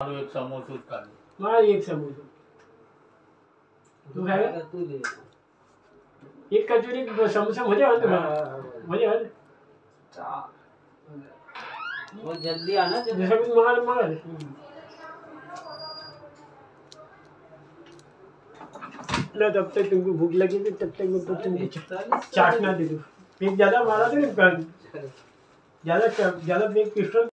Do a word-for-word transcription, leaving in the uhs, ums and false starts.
एक समोसा का मार एक समोसा तू खाएगा तू दे एक कचौरी समोसा मजा आ रहा मजा आ रहा वो जल्दी आना जैसा कुछ मार मार ना तब तक तुमको भूख लगी थी तब तक मैं तुमको चाटना दे दूँ एक ज्यादा मारा था ना ज्यादा ज्यादा एक पिस्टल